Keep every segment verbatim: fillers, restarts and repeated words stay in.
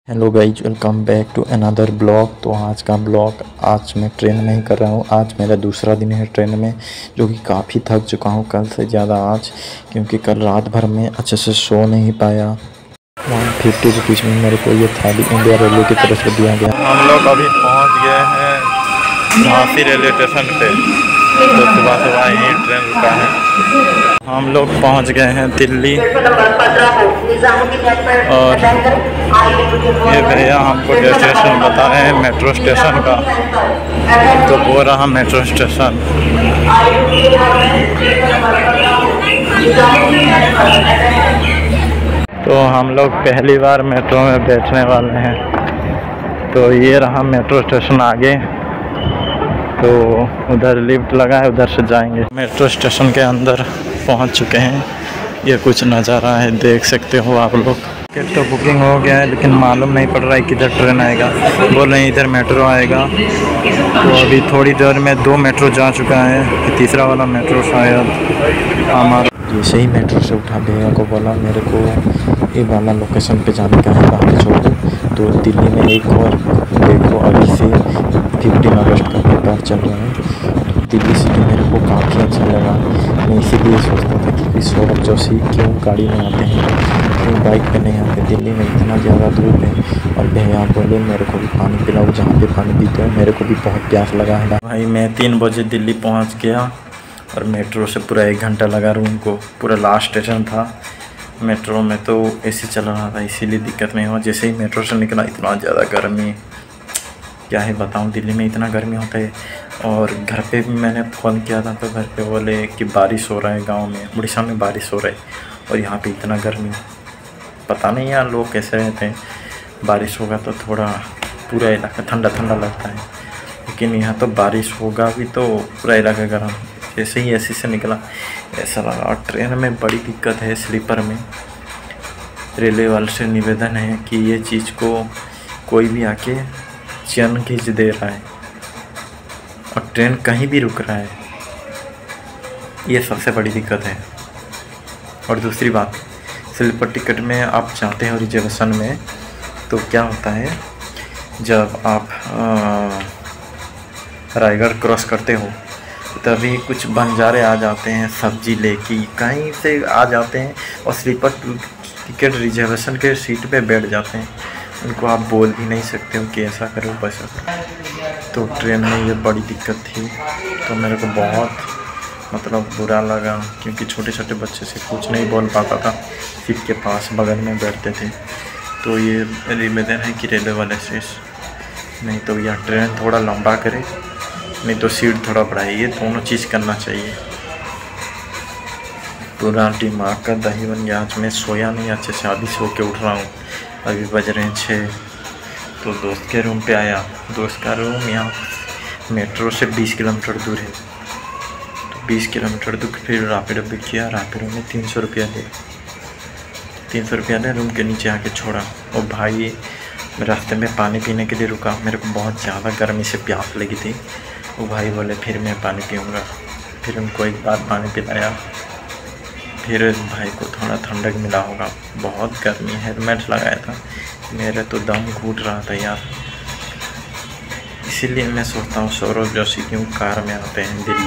Hello guys, welcome back to another blog. तो आज का ब्लॉग आज मैं ट्रेन में ही कर रहा हूँ। आज मेरा दूसरा दिन है ट्रेन में, जो कि काफ़ी थक चुका हूँ कल से ज़्यादा आज, क्योंकि कल रात भर में अच्छे से सो नहीं पाया। वन फिफ्टी रुपीज़ में मेरे को ये थाली इंडिया रेलवे की तरफ से दिया गया। हम लोग अभी पहुँच गए हैं झांसी रेलवे स्टेशन पे। तो सुबह सुबह यहीं ट्रेन रुका है। हम लोग पहुँच गए हैं दिल्ली, और ये भैया हमको डेस्टिनेशन बता रहे हैं मेट्रो स्टेशन का। तो वो रहा मेट्रो स्टेशन। तो हम लोग पहली बार मेट्रो में बैठने वाले हैं। तो ये रहा मेट्रो स्टेशन आगे। तो उधर लिफ्ट लगा है, उधर से जाएंगे। मेट्रो स्टेशन के अंदर पहुंच चुके हैं। ये कुछ नज़ारा है, देख सकते हो आप लोग। टिकट तो बुकिंग हो गया है, लेकिन मालूम नहीं पड़ रहा है किधर ट्रेन आएगा। बोल रहे हैं इधर मेट्रो आएगा। तो अभी थोड़ी देर में दो मेट्रो जा चुका है, तीसरा वाला मेट्रो शायद हमारा। जैसे ही मेट्रो से उठा, भैया को बोला मेरे को ये वाला लोकेशन पे जाने का है, वहाँ पे छोड़ दो। तो दिल्ली में एक और देखो, अभी से फिफ्टीन अगस्त का पेपर चल रहा है। दिल्ली सिटी मेरे को काफ़ी अच्छा लगा। मैं इसीलिए सोचता था कि सौरभ जोशी क्यों गाड़ी में आते हैं, क्यों बाइक पे नहीं आते। दिल्ली में इतना ज़्यादा धूप है। और भैया बोले मेरे को भी पानी पिलाओ, जहाँ पे पानी पीते हो। मेरे को भी बहुत प्यास लगा है भाई। मैं तीन बजे दिल्ली पहुँच गया, और मेट्रो से पूरा एक घंटा लगा रूम को। पूरा लास्ट स्टेशन था। मेट्रो में तो एसी चल रहा था, इसीलिए दिक्कत नहीं हुआ। जैसे ही मेट्रो से निकला, इतना ज़्यादा गर्मी, क्या है बताऊं। दिल्ली में इतना गर्मी होता है। और घर पे भी मैंने फ़ोन किया था, तो घर पे बोले कि बारिश हो रहा है गांव में, उड़ीसा में बारिश हो रहा है, और यहाँ पे इतना गर्मी। पता नहीं यार लोग कैसे रहते हैं। बारिश होगा तो थोड़ा पूरा इलाका ठंडा ठंडा लगता है, लेकिन यहाँ तो बारिश होगा भी तो पूरा इलाका गर्म। जैसे ही एसी से निकला ऐसा लगा। और ट्रेन में बड़ी दिक्कत है, स्लीपर में। रेलवे वाले से निवेदन है कि ये चीज़ को कोई भी आके चैन खींच दे रहा है, और ट्रेन कहीं भी रुक रहा है, ये सबसे बड़ी दिक्कत है। और दूसरी बात, स्लीपर टिकट में आप जाते हो रिजर्वेशन में, तो क्या होता है, जब आप रायगढ़ क्रॉस करते हो तभी कुछ बंजारे आ जाते हैं सब्जी लेके, कहीं से आ जाते हैं, और स्लीपर टिकट रिजर्वेशन के सीट पे बैठ जाते हैं। उनको आप बोल भी नहीं सकते हो कि ऐसा करो वैसा करो। तो ट्रेन में ये बड़ी दिक्कत थी। तो मेरे को बहुत मतलब बुरा लगा, क्योंकि छोटे छोटे बच्चे से कुछ नहीं बोल पाता था। सीट के पास बगल में बैठते थे। तो ये निवेदन है कि रेलवे वाले से नहीं तो या ट्रेन थोड़ा लंबा करे, नहीं तो सीट थोड़ा बढ़ाइए। ये दोनों चीज़ करना चाहिए। पूरा दिमाग का दही बन गया। आज मैं सोया नहीं अच्छे से, अभी सो के उठ रहा हूँ। अभी बज रहे हैं छः। तो दोस्त के रूम पे आया। दोस्त का रूम यहाँ मेट्रो से बीस किलोमीटर दूर है। तो बीस किलोमीटर दूर फिर रैपिडो बुक किया। रैपिडो में तीन सौ रुपया दे तीन सौ रुपया दे रूम के नीचे आके छोड़ा। और भाई रास्ते में पानी पीने के लिए रुका। मेरे को बहुत ज़्यादा गर्मी से प्यास लगी थी। वो भाई बोले फिर मैं पानी पीऊँगा। फिर उनको एक बार पानी पिलाया। फिर भाई को थोड़ा ठंडक मिला होगा। बहुत गर्मी, हेलमेट लगाया था, मेरे तो दम घुट रहा था यार। इसीलिए मैं सोचता हूँ सौरभ जोशी क्यों कार में आते हैं दिल्ली।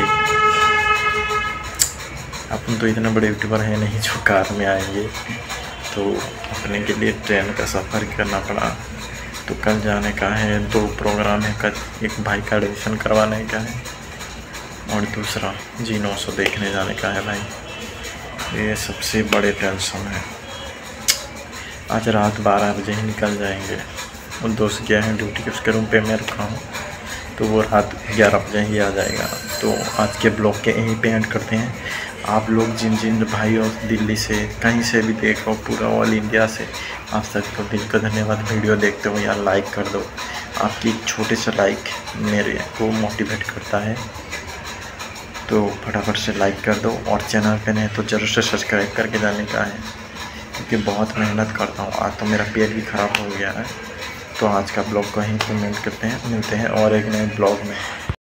अपन तो इतने बड़े यूट्यूबर हैं नहीं जो कार में आएंगे। तो अपने के लिए ट्रेन का सफ़र करना पड़ा। तो कल जाने का है, दो प्रोग्राम है कल। एक भाई का एडमिशन करवाने का है, और दूसरा जी नौ सौ देखने जाने का है भाई। ये सबसे बड़े टेंशन है। आज रात बारह बजे ही निकल जाएंगे। वो दोस्त गया है ड्यूटी के, उसके रूम पे मैं रुका हूँ। तो वो रात ग्यारह बजे ही आ जाएगा। तो आज के ब्लॉग के यहीं पे एंड करते हैं। आप लोग जिन जिन भाइयों दिल्ली से कहीं से भी देख रहे हो, पूरा ऑल इंडिया से, आप सबको दिल का धन्यवाद। वीडियो देखते हो यार, लाइक कर दो। आपकी छोटे से लाइक मेरे को मोटिवेट करता है। तो फटाफट से लाइक कर दो, और चैनल पे नहीं तो ज़रूर से सब्सक्राइब करके जाने का है, क्योंकि बहुत मेहनत करता हूँ। आज तो मेरा पेट भी ख़राब हो गया है। तो आज का ब्लॉग को यहीं पे एंड करते हैं। मिलते हैं और एक नए ब्लॉग में।